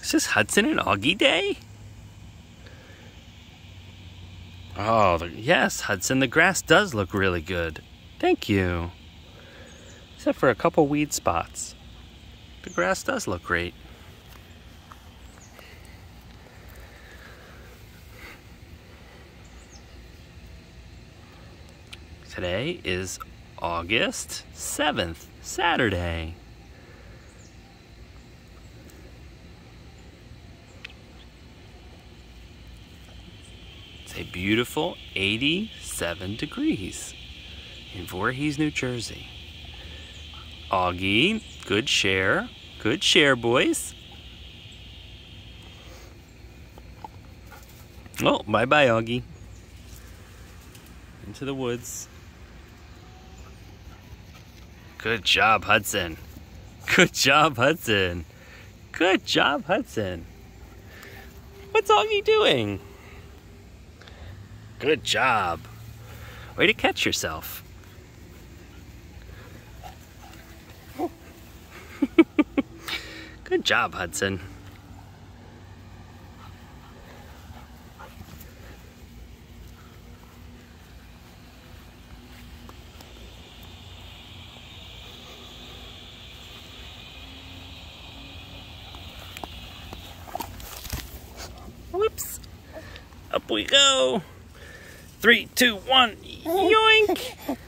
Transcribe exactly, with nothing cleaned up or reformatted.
Is this Hudson and Augie Day? Oh, the, yes, Hudson, the grass does look really good. Thank you. Except for a couple weed spots. The grass does look great. Today is August seventh, Saturday. It's a beautiful eighty-seven degrees in Voorhees, New Jersey. Augie, good share. Good share, boys. Oh, bye-bye, Augie. Into the woods. Good job, Hudson. Good job, Hudson. Good job, Hudson. What's Augie doing? Good job. Way to catch yourself. Good job, Hudson. Whoops. Up we go. Three, two, one, yoink.